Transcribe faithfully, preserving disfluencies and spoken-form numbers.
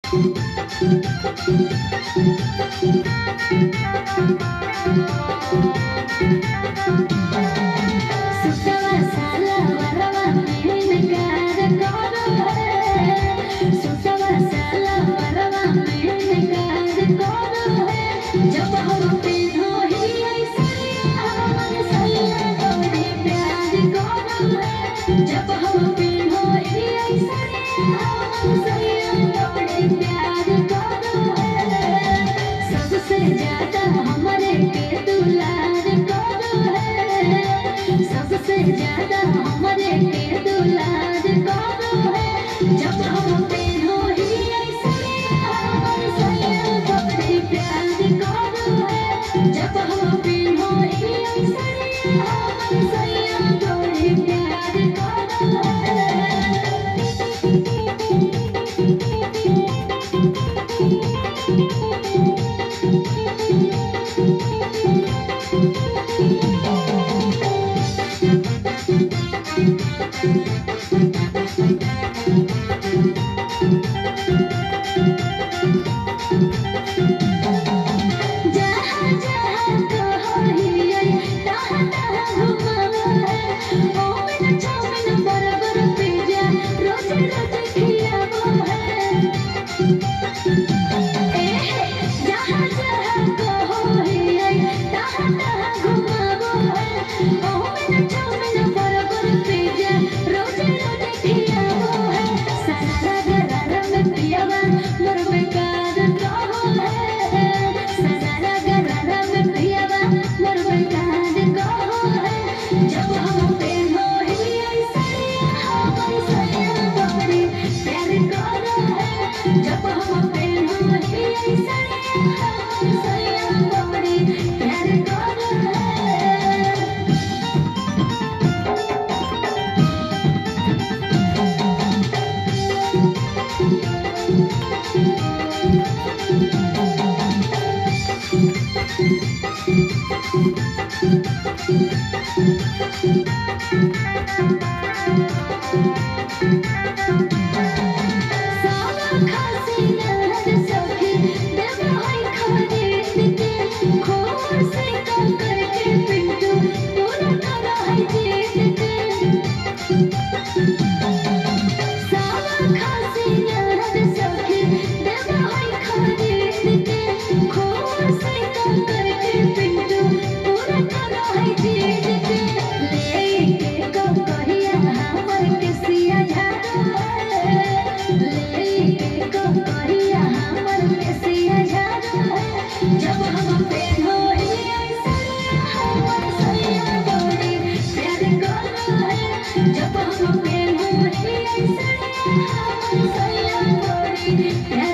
सुतवा साला वरवा में नकार करो है सुतवा साला वरवा में नकार करो है जब हम पेनो ही ऐसा हमन सैया तोरे प्यार करो है जब हम पेनो ही ऐसा हमन सैया तोरे प्यार करो है सबसे ज्यादा हमारे के दुलार करो है सबसे ज्यादा हमारे के दुलार करो है जब हम पेनो ही ऐसा हमन सैया तोरे प्यार करो है जब हम पेनो ही ऐसा हमन सैया तोरे प्यार करो है जहाँ जहाँ कहो हियै तहाँ तहाँ घुमावो है ओ बिन चाउमिन बर्गर पिज्जा रोज रोज खियावो है ए जहाँ जहाँ कहो हियै तहाँ तहाँ घुमावो है ओ बिन चाउमिन बर्गर पिज्जा रोज रोज खियावो है सारा गरारा में पियावा मोर बेकार कहो है सारा गरारा में पियावा मोर बेकार कहो है जब हम पेनो ही ऐसा हमन सैया तोरे प्यार करो है जब हम पेनो ही ऐसा हमन सैया तोरे प्यार करो है सावा खासी नहर सखी देव होई खरीद के खोर से कम करके पिंटू पूरा करा है जीत के सावा खासी नहर सखी देव होई खरीद के खोर से कम करके पिंटू पूरा करा है जीत के लेके कब कहिया हमर केसिया झाड़ो है लेके कब कहिया हमर केसिया झाड़ो है जब हम पेनो ही ऐसा हमन सैया तोरे प्यार करो है जब हम पेनो ही ऐसा हमन सैया तोरे प्यार